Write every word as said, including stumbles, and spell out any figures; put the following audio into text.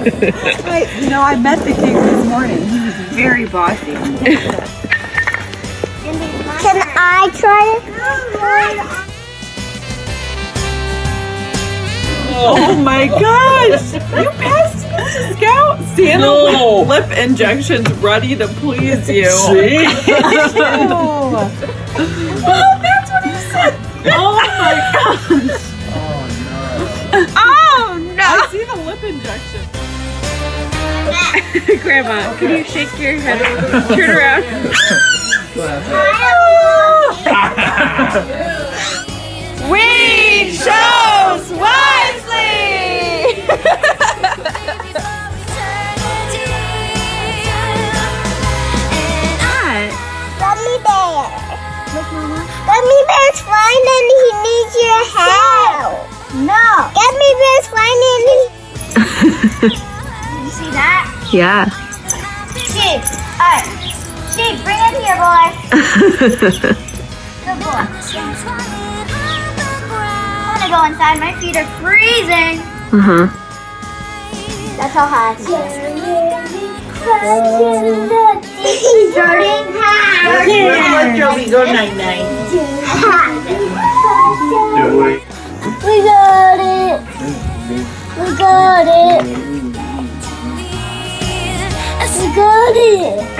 Wait, you know, I met the king this morning. He was very bossy. Can I try it? Oh my gosh! You passed Mister Scout? Santa No. lip injections ready to please you. See? Oh, that's what he said. Oh my gosh. Oh no! I see the lip injection. Grandma, can you shake your head? Turn around. We chose wisely! Gummy bear. Gummy bear's flying and he needs your help. No. Gummy bear's flying and he... You see that? Yeah. Sheep. Alright. Sheep, bring it here, boy. Good boy. I want to go inside. My feet are freezing. Uh-huh. That's how high I can Starting high. Okay, let Joey go night-night. We got it. We got it. We got it.